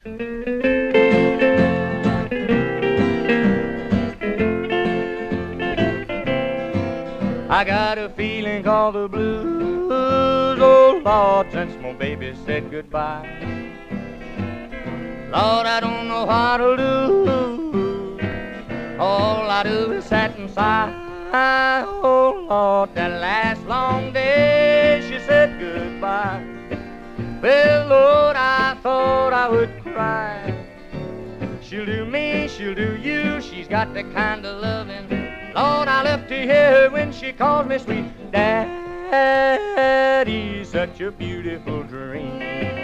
I got a feeling called the blues, oh Lord, since my baby said goodbye. Lord, I don't know how to do. All I do is sit and sigh. Oh Lord, that last long day she said goodbye. Well, Lord, I thought I would cry. She'll do me, she'll do you. She's got the kind of loving, Lord, I love to hear her when she calls me sweet Daddy. Such a beautiful dream.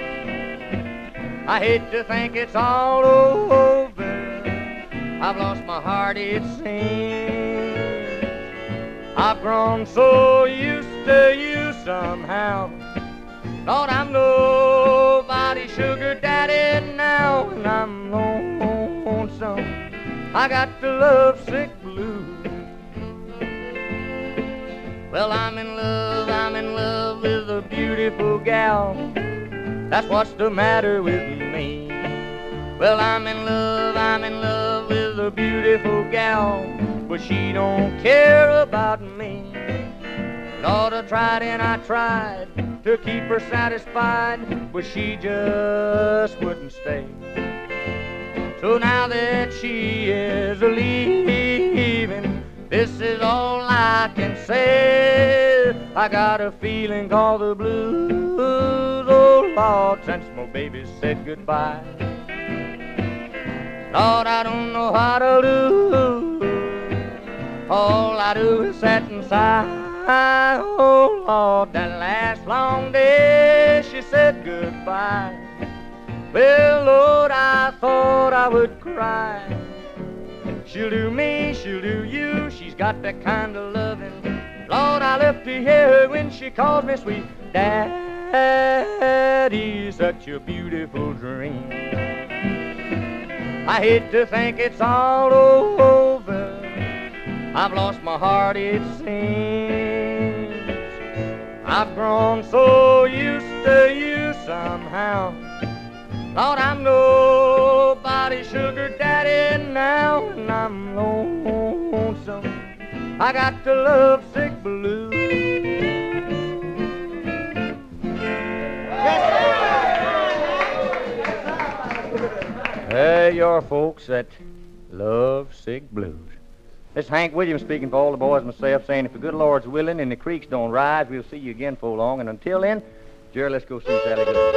I hate to think it's all over. I've lost my heart, it seems. I've grown so used to you somehow. Lord, I'm nobody's sugar daddy now, and I'm lonesome. I got the lovesick blues. Well, I'm in love with a beautiful gal. That's what's the matter with me. Well, I'm in love with a beautiful gal, but she don't care about me. Lord, I tried and I tried to keep her satisfied, but she just wouldn't stay. So now that she is leaving, this is all I can say. I got a feeling called the blues, oh Lord, since my baby said goodbye. Lord, I don't know how to do. All I do is sit and sigh. Oh Lord, that last long day she said goodbye. Well, Lord, I thought I would cry. She'll do me, she'll do you. She's got that kind of loving, Lord, I love to hear her when she calls me sweet Daddy. Such a beautiful dream. I hate to think it's all over. I've lost my heart, it seems. I've grown so used to you somehow. Lord, I'm nobody's sugar daddy now, and I'm lonesome. I got the lovesick blues. Hey, your folks that lovesick blues. This is Hank Williams speaking for all the boys and myself, saying if the good Lord's willing and the creeks don't rise, we'll see you again for long. And until then, Jerry, let's go see Sally Good.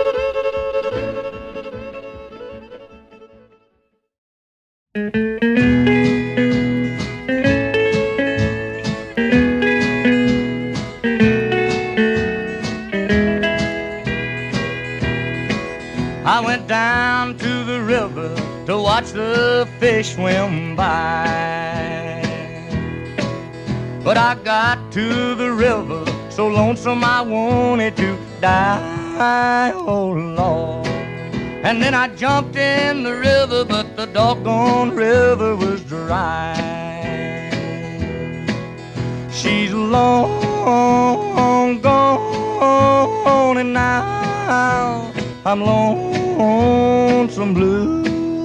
I went down to the river to watch the fish swim by. But I got to the river so lonesome I wanted to die, oh Lord. And then I jumped in the river, but the doggone river was dry. She's long gone, and now I'm lonesome blue.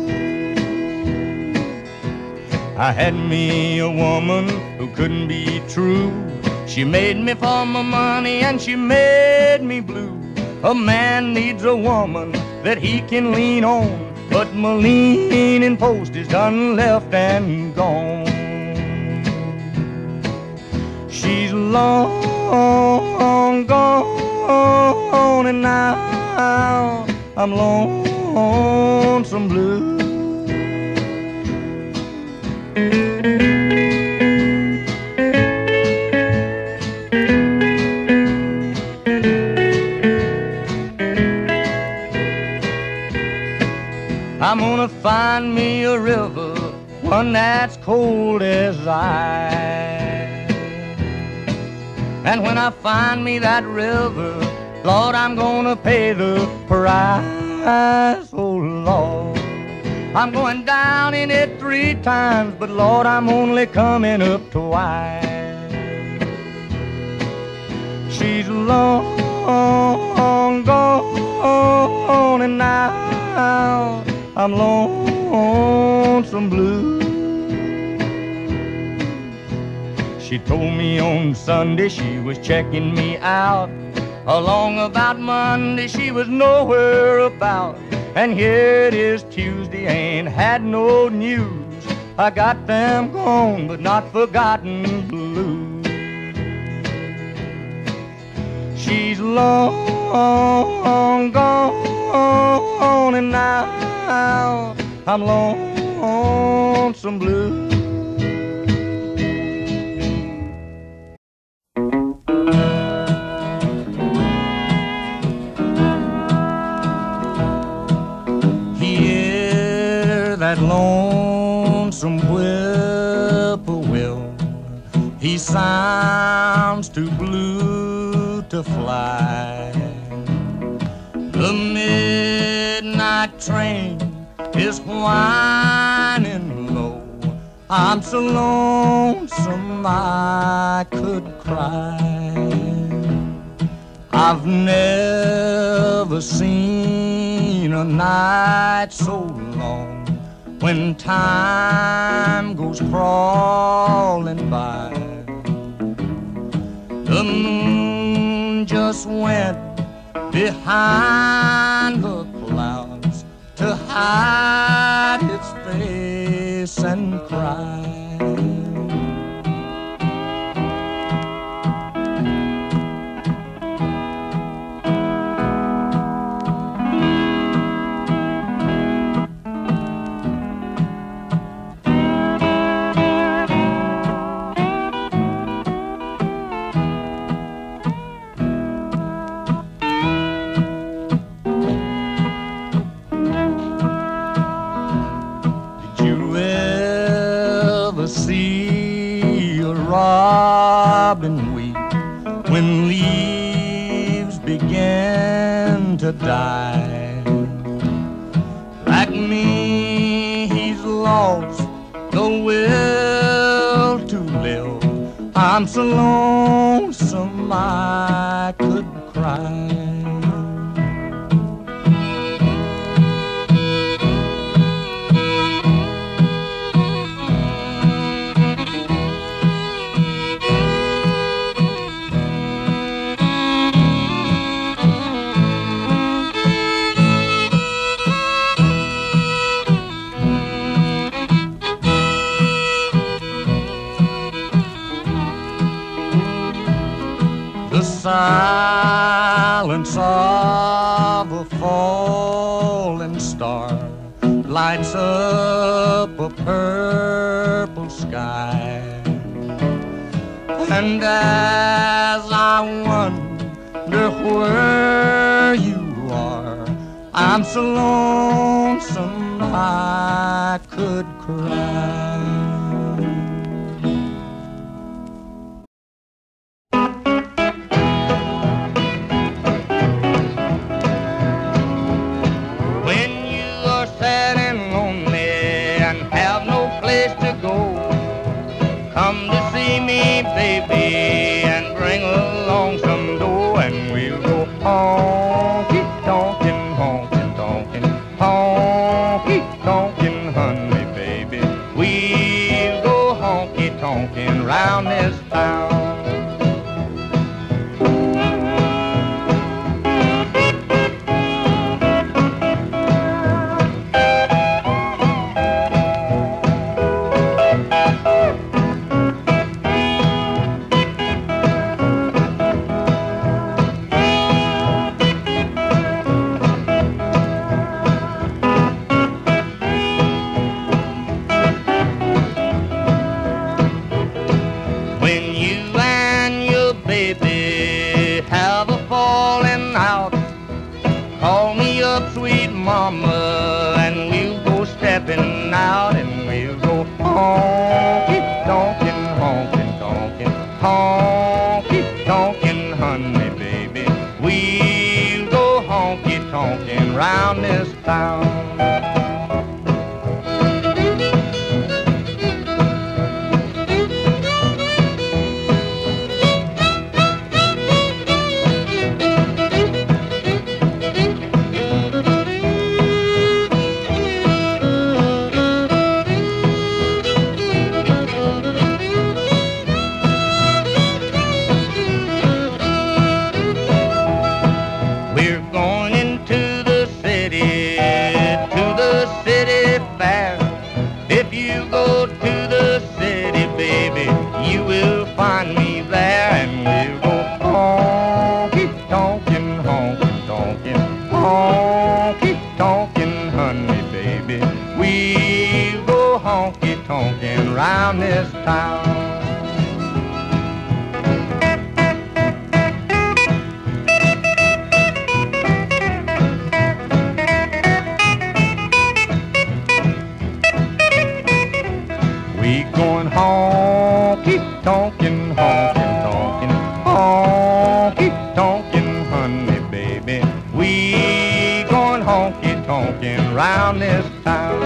I had me a woman who couldn't be true. She made me for my money and she made me blue. A man needs a woman that he can lean on, but my leaning post is done left and gone. She's long gone, and now I'm lonesome blue. I'm gonna find me a river, one that's cold as ice. And when I find me that river, Lord, I'm gonna pay the price, oh Lord. I'm going down in it 3 times, but Lord, I'm only coming up twice. She's long gone, and now I'm lonesome blue. She told me on Sunday she was checking me out. Along about Monday she was nowhere about. And here it is Tuesday, ain't had no news. I got them gone but not forgotten blue. She's long gone and now I'm lonesome blue. Hear that lonesome whippoorwill, he sounds too blue to fly. The midnight train is whining low. I'm so lonesome I could cry. I've never seen a night so long when time goes crawling by. The moon just went behind the clouds to hide its face and cry. See a robin weep when leaves begin to die. Like me, he's lost the will to live. I'm so lonesome I could cry. The silence of a falling star lights up a purple sky. And as I wonder where you are, I'm so lonesome I could cry. Come to see me, baby, and bring along some dough, and we'll go honky-tonkin', honky-tonkin', honky-tonkin', honey, baby. We'll go honky-tonkin' round this town. When you and your baby have a falling out, call me up, sweet mama, and we'll go stepping out, and we'll go honky-tonkin', honky-tonkin', honky-tonkin', honey, baby. We'll go honky-tonkin' round this town. honey, baby. We'll go honky-tonkin' round this town. We going honky-tonkin', honky-tonkin', honky-tonkin', honey, baby. We going honky-tonkin' round this town.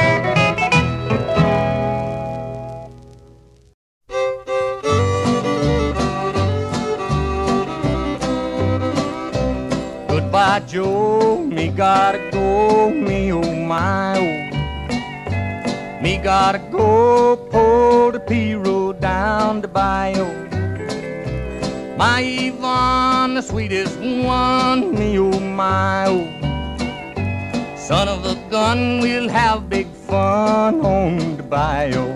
Goodbye, Joe, me gotta go, me oh my oh. Me gotta go pull the P-road down the bayou. My Yvonne, the sweetest one, me oh my oh. Son of a gun, we'll have big fun on the bayou.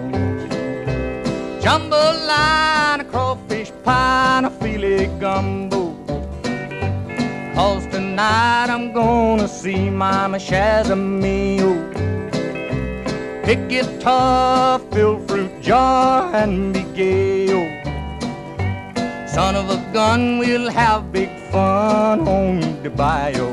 Jambalaya, a crawfish pie, and a filet gumbo. 'Cause tonight I'm gonna see Mama Shazamio. Pick guitar, fill fruit jar, and be gay, oh. Son of a gun, we'll have big fun on the bayou.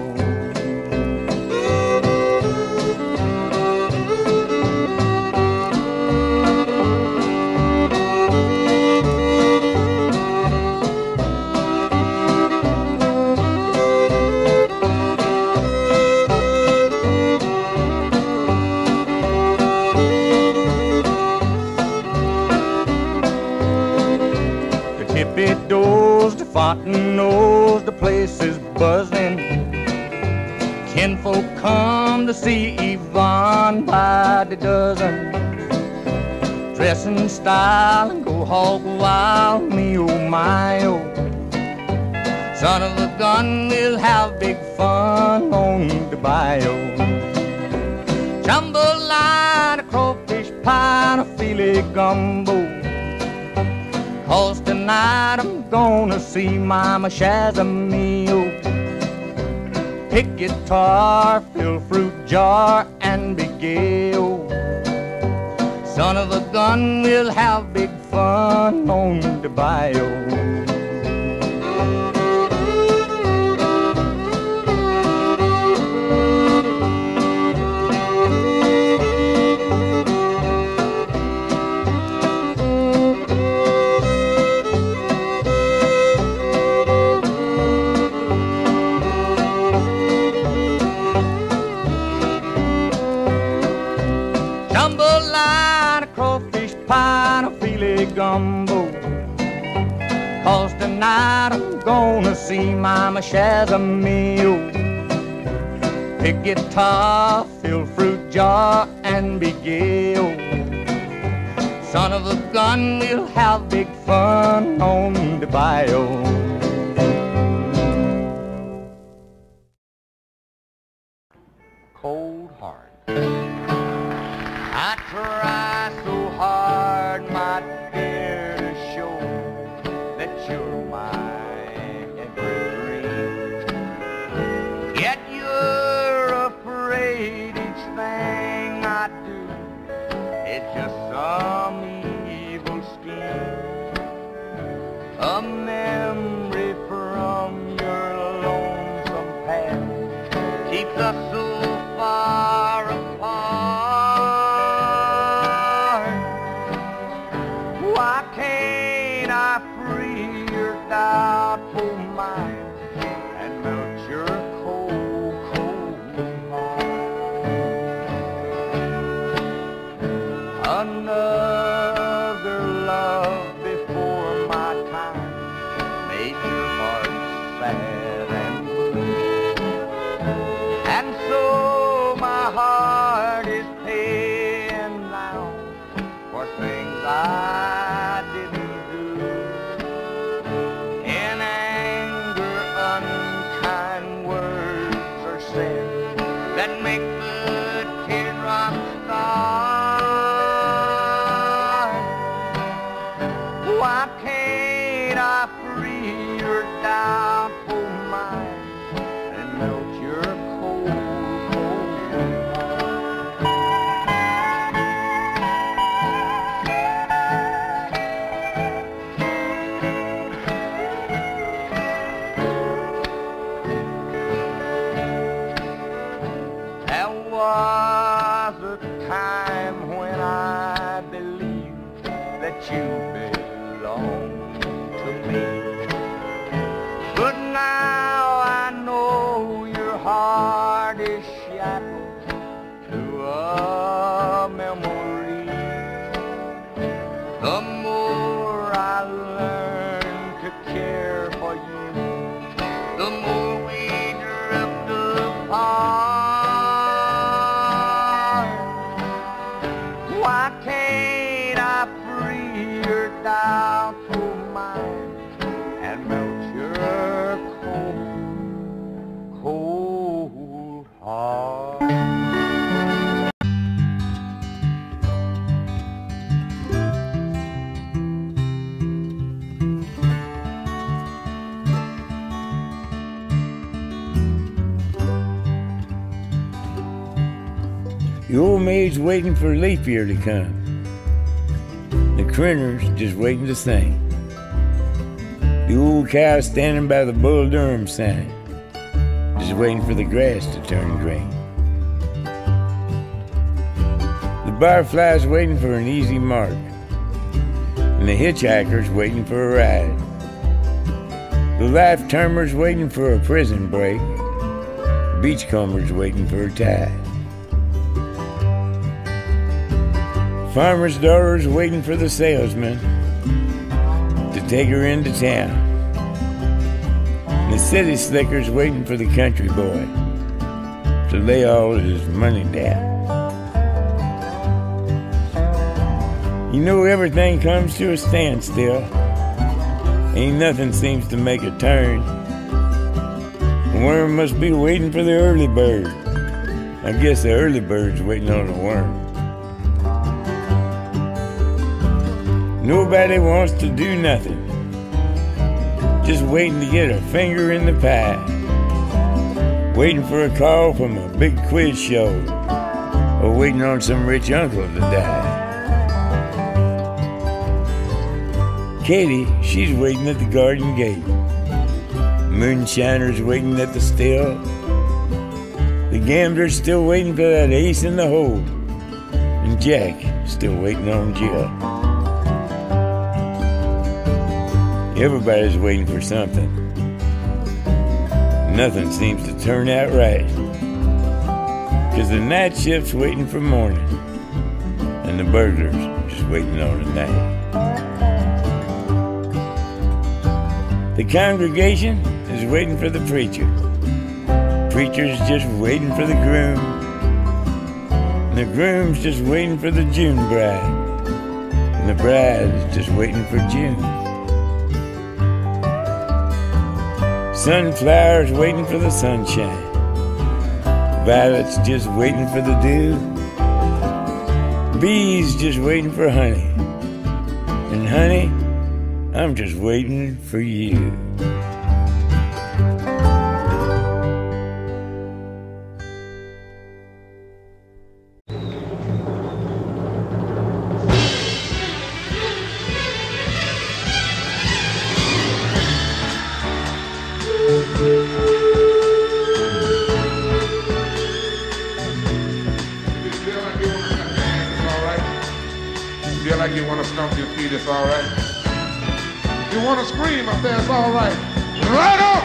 The Fontaines, the place is buzzing. Kinfolk come to see Yvonne by the dozen. Dress in style and go hog wild, me oh my oh. Son of a gun, we'll have big fun on the bayou. Jambalaya, a crawfish pie, and a filet gumbo. 'Cause tonight I'm gonna see Mama Shazamio. Pick guitar, fill fruit jar, and be gay, oh. Son of a gun, we'll have big fun on the bayou. Jambalaya, a crawfish pie, and a filet gumbo. 'Cause tonight I'm gonna see Mama Shazamio. Pick guitar, fill fruit jar, and be gay, oh. Son of a gun, we'll have big fun on the bayou. Cold heart. I try so hard, my dear, to show that you're my every dream. Yet you're afraid each thing I do is just some evil scheme. A memory from your lonesome past keeps us so far apart. Why can't I free your doubtful mind and melt your cold, cold heart? Another love before my time made your heart sad and blue. And so my heart is paying now for things I didn't do. In anger, unkind words are said that make the teardrops start. Why can't I free your doubtful mind and melt your cold, cold heart? was a time when I believed that you belonged to me. But now I know your heart is shackled to a memory. The more I learn to care for you, the more we drift apart. Why can't I free your doubtful mind and melt your cold, cold heart? The old maid's waiting for leap year to come. The crinner's just waiting to sing. The old cow standing by the Bull Durham sign, just waiting for the grass to turn green. The barfly's waiting for an easy mark, and the hitchhiker's waiting for a ride. The life-termer's waiting for a prison break. The beachcomber's waiting for a tide. Farmer's daughter's waiting for the salesman to take her into town. And the city slicker's waiting for the country boy to lay all his money down. You know everything comes to a standstill. Ain't nothing seems to make a turn. The worm must be waiting for the early bird. I guess the early bird's waiting on the worm. Nobody wants to do nothing, just waiting to get a finger in the pie, waiting for a call from a big quiz show, or waiting on some rich uncle to die. Katie, she's waiting at the garden gate. Moonshiner's waiting at the still. The gambler's still waiting for that ace in the hole, and Jack still waiting on Jill. Everybody's waiting for something. Nothing seems to turn out right, 'cause the night shift's waiting for morning, and the burglar's just waiting on the night. The congregation is waiting for the preacher. Preacher's just waiting for the groom, and the groom's just waiting for the June bride, and the bride is just waiting for June. Sunflower's waiting for the sunshine. Violet's just waiting for the dew. Bees just waiting for honey. And honey, I'm just waiting for you. Feel like you want to stomp your feet, it's all right. You want to scream up there, it's all right. Right on!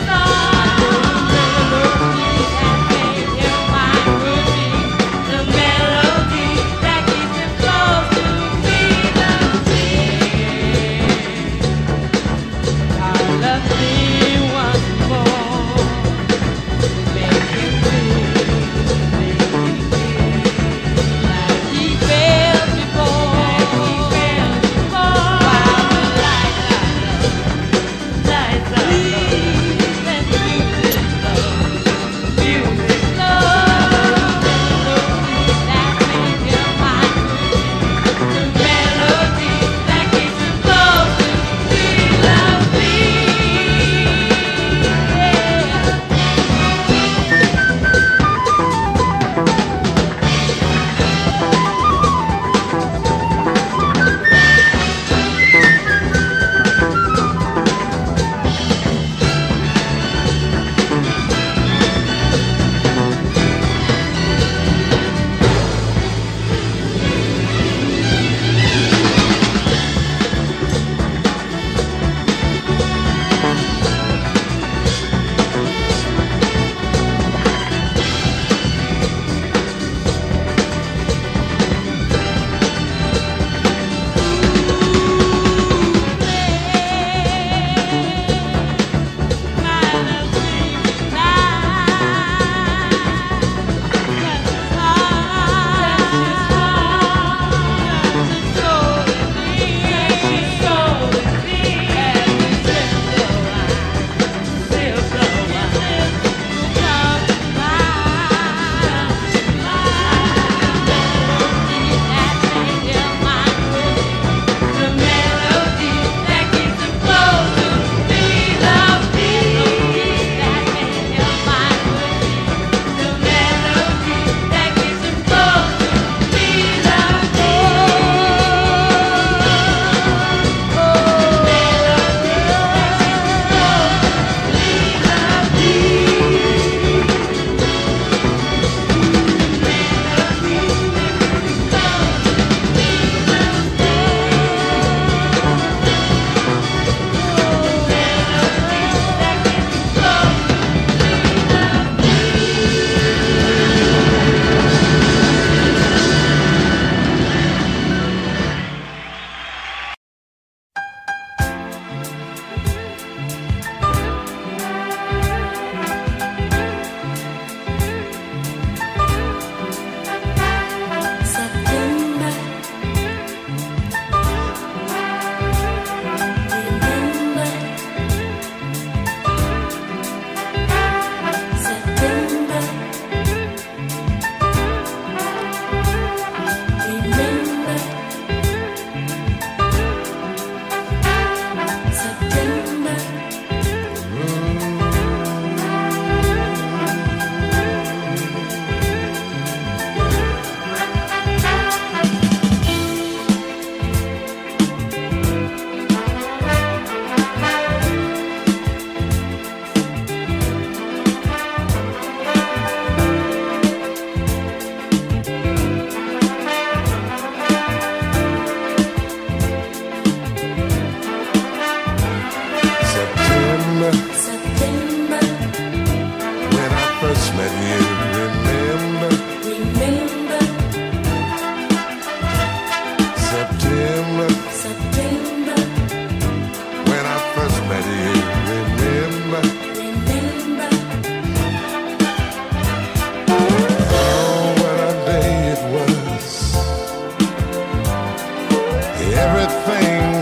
The man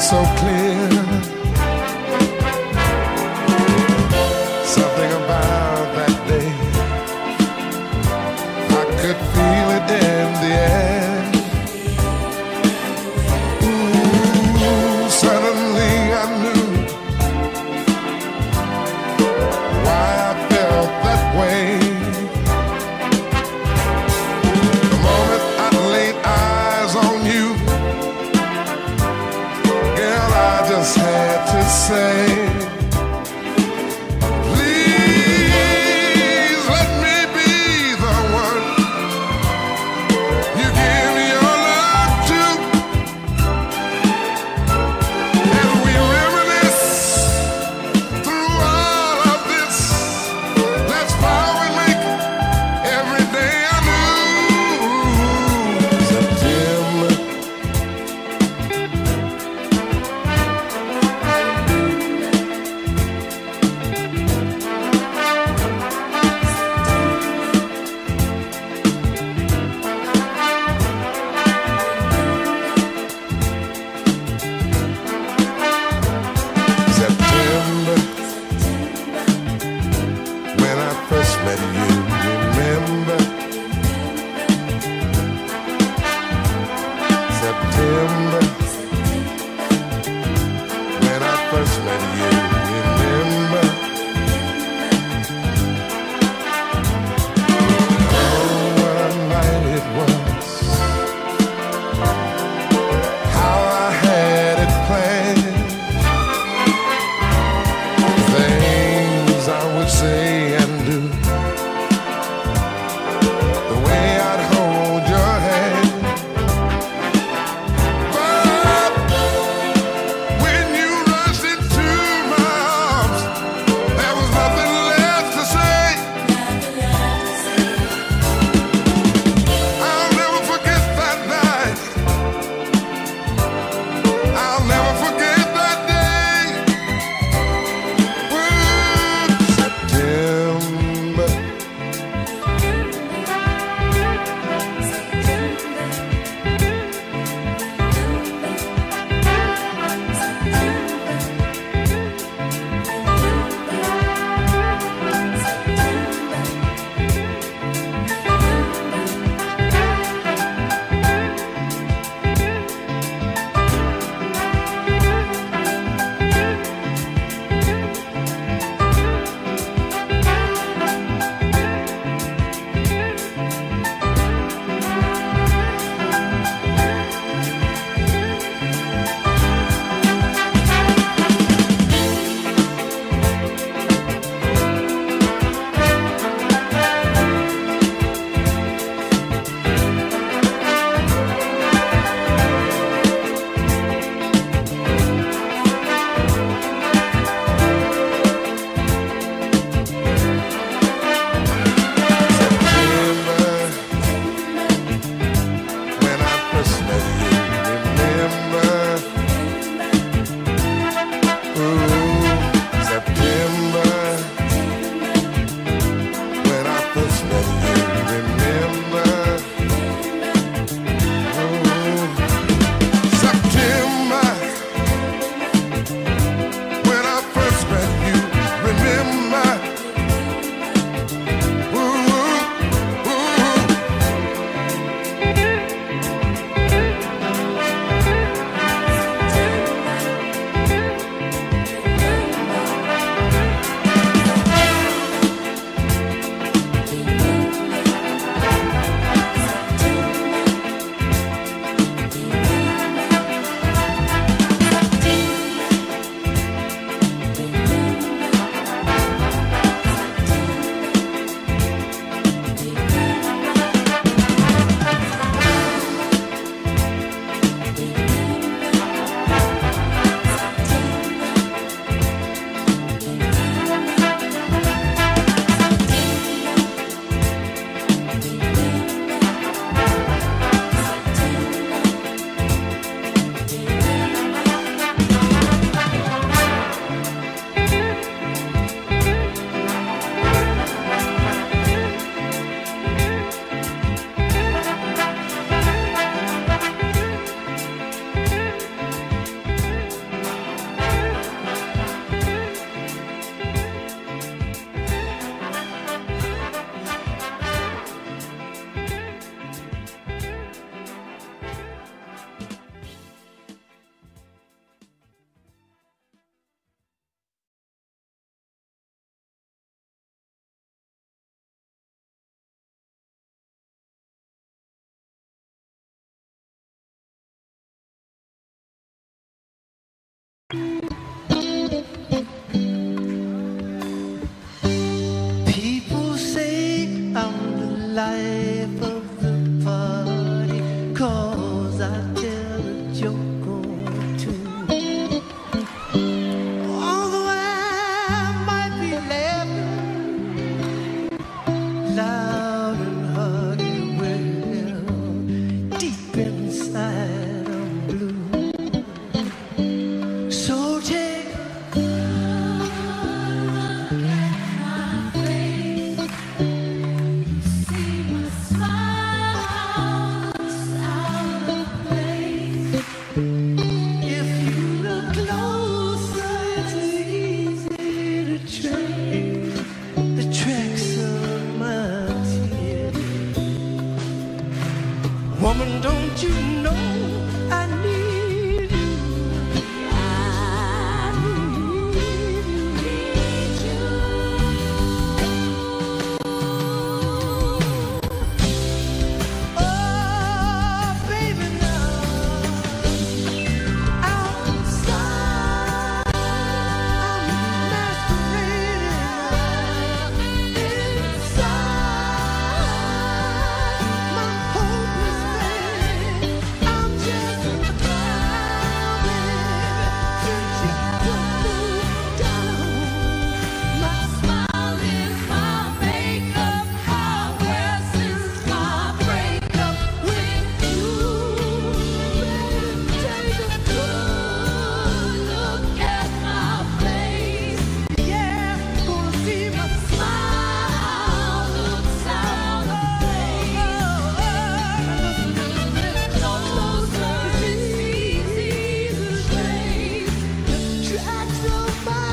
so clear. Something about that day, I could feel it in the air. Ooh, suddenly I knew why I felt that way. The moment I laid eyes on you, girl, I just had to say, please let me be the one you give your love to. And we reminisce through all of this. Let's vow and make every day anew. September, September, when I first met you, remember? September, when I first met you, remember? Oh, what a night it was, how I had it planned. Things I would say and do, the way I'd hold your hand. But when you rushed into my People say I'm the life of the party, 'cause I tell a joke or two. Although I might be laughing loud and hearty, well, deep inside I'm blue. So take if you look closer, it's easy to trace the tracks of my tears. Woman, don't you know I need you? I need you. Oh, baby, now outside I'm masquerading. Inside my hopeless face, I'm just a clown, baby. Since you put me down, my smile is my makeup. I wear since my breakup with you. Baby, take a good look at my face. Yeah, gonna see my smile looks out of place. Closer, it's easy to trace the tracks of my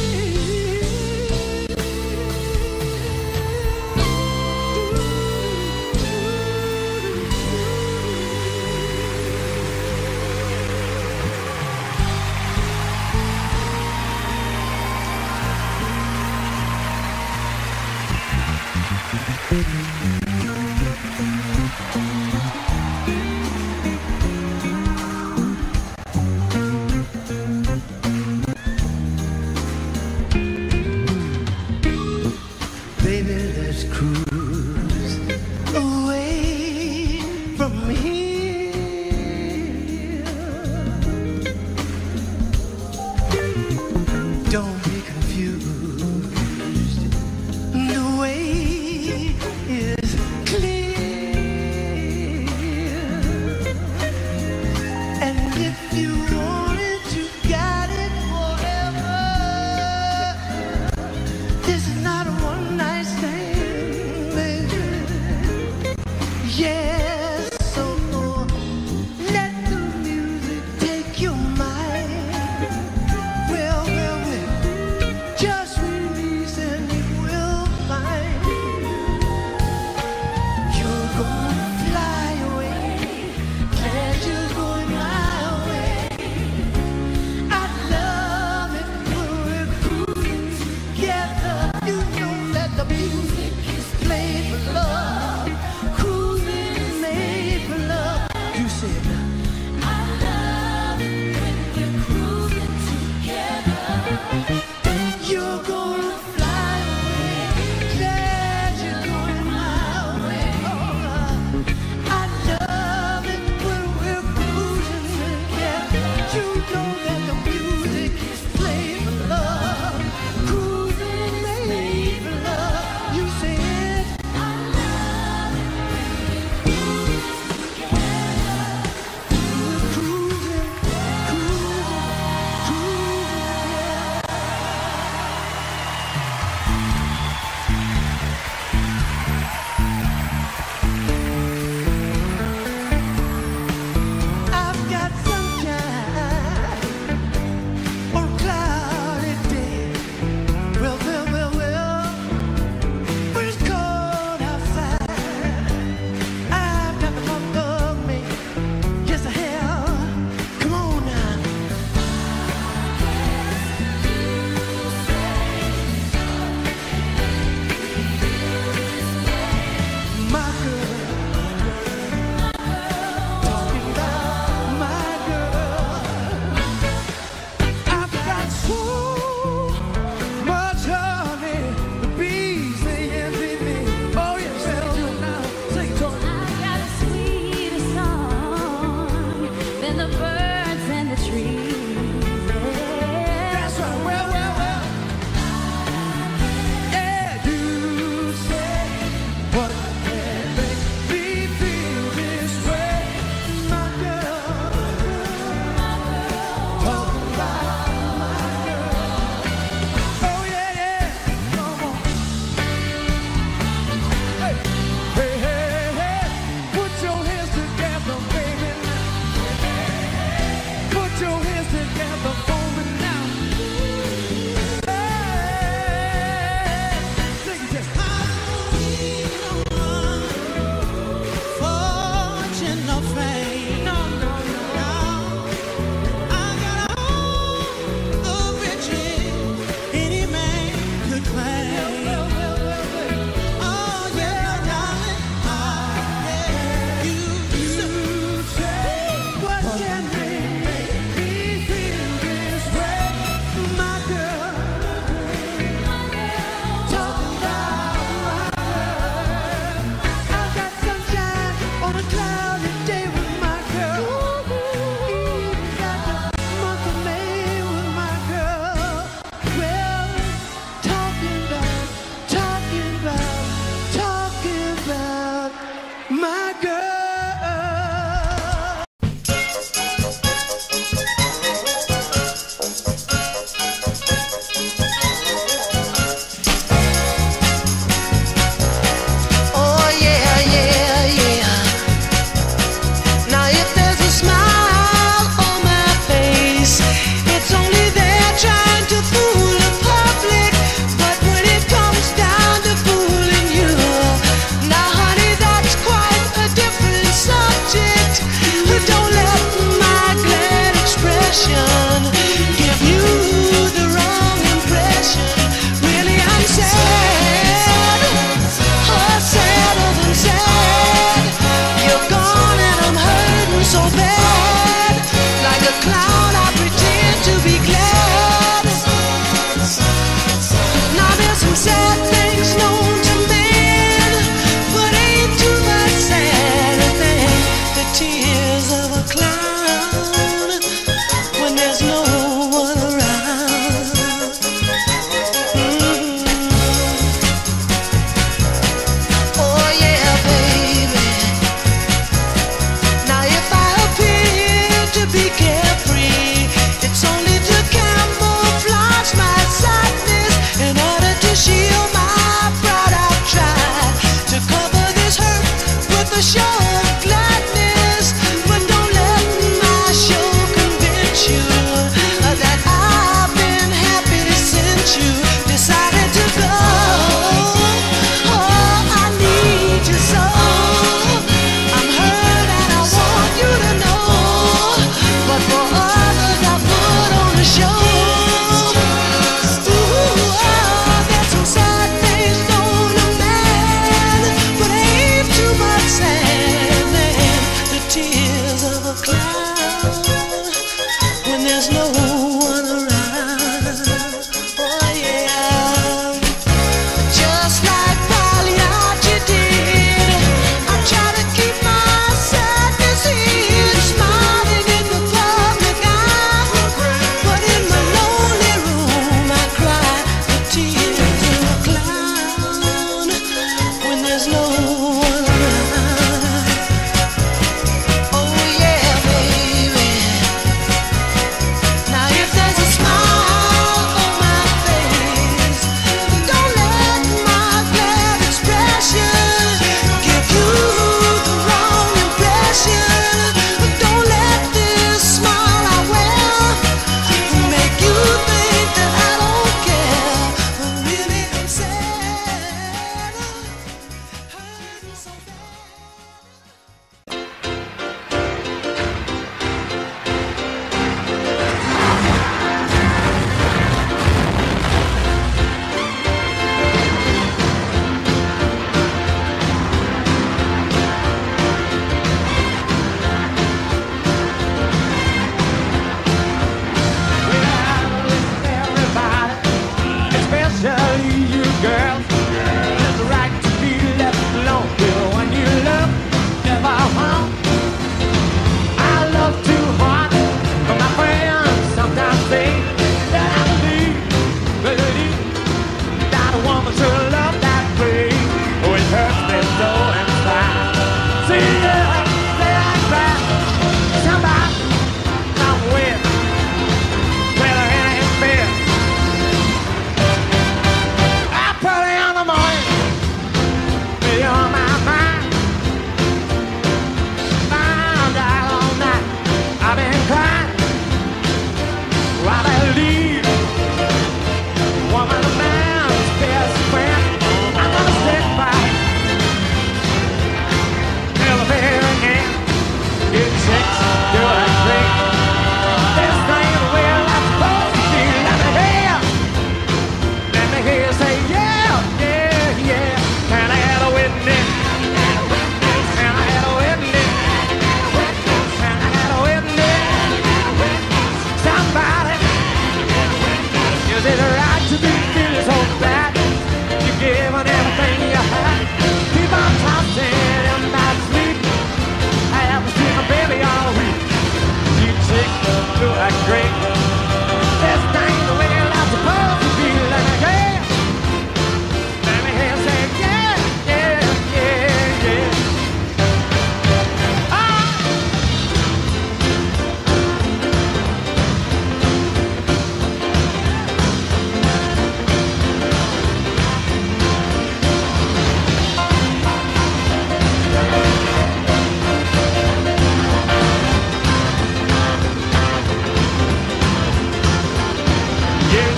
Baby, let's cruise away from here. Don't be confused. The way is clear. And if you want it, you got it forever. This is not a one-night stand, baby. Yes, so let the music take your mind. Well,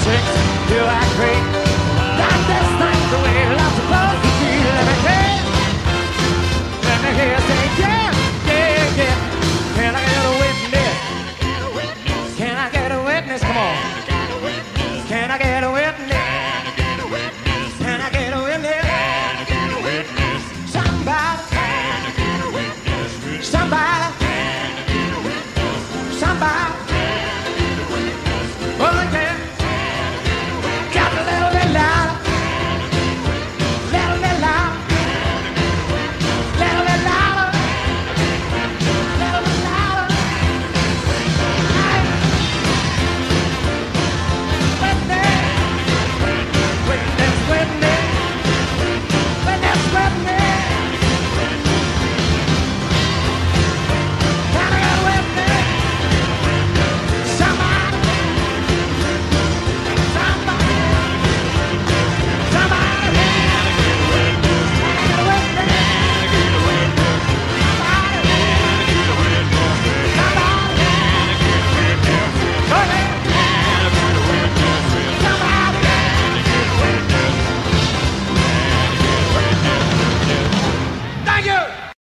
six, till I creep. That this thing's the way I'm supposed to be. Let me hear say, yeah, yeah, yeah. Can I get a witness? Can I get a witness? Come on. Can I get a witness? Can I get a witness? Somebody. Somebody. Somebody. Oh, yeah. Got a little bit louder. Little bit louder. Little bit louder. Little bit louder. Witness, witness, witness, witness. Can I get a witness? Somebody. Somebody. Somebody. Can I get a witness? Thank you.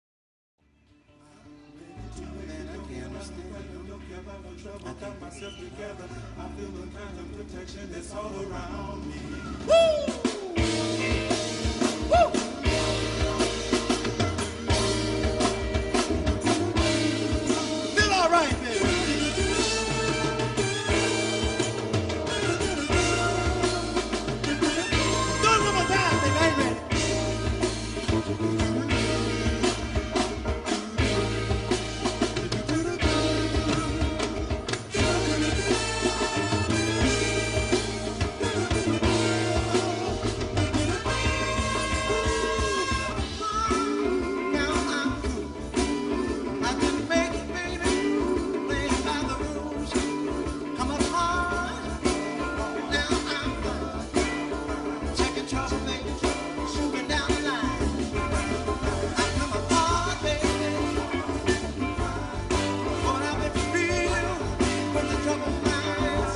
Feel all right, baby. Do it one more time, baby. I ain't ready. Now I'm through. I can make it, baby. Play by the rules. Come apart. Now I'm done. Taking trouble, baby. Shooting down the line. I come apart, baby. Gonna have it real when the trouble finds.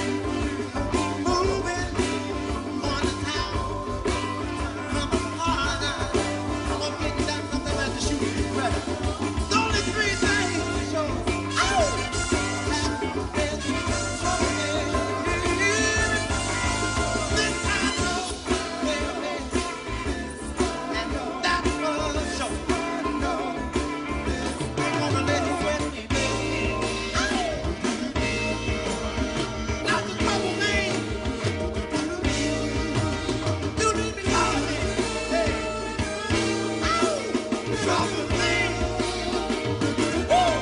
Moving on the town. Come apart now. I'm getting down something like the shooting ready. It's only three things to show. Oh! Happiness, trouble, this I know, baby. And that's for sure. I'm gonna let you wet me, baby. Not the trouble, man. You need me loving, hey. Trouble, man. Woo!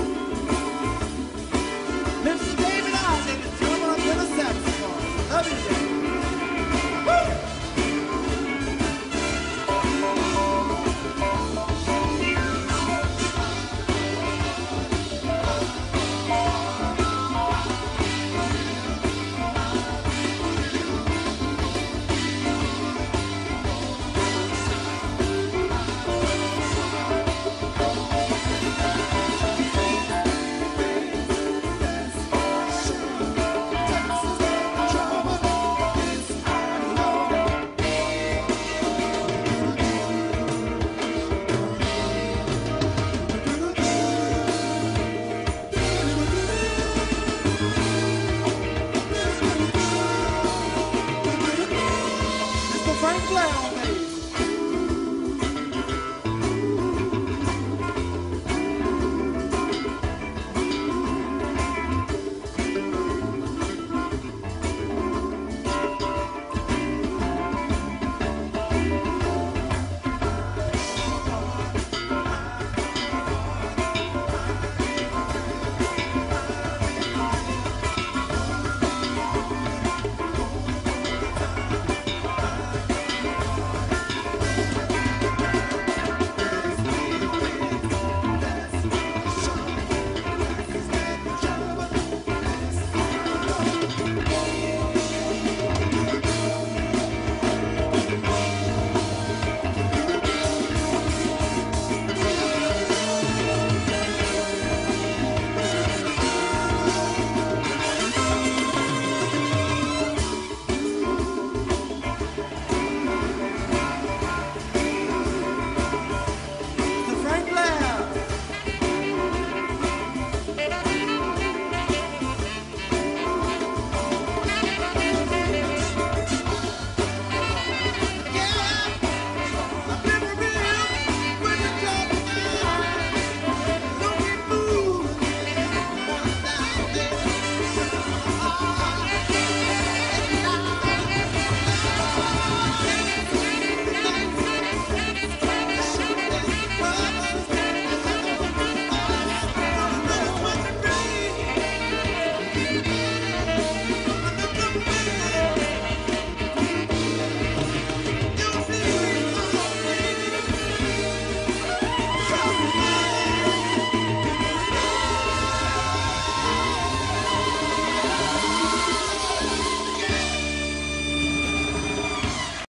This is David Oz, ladies and gentlemen, on the saxophone. Love you, baby.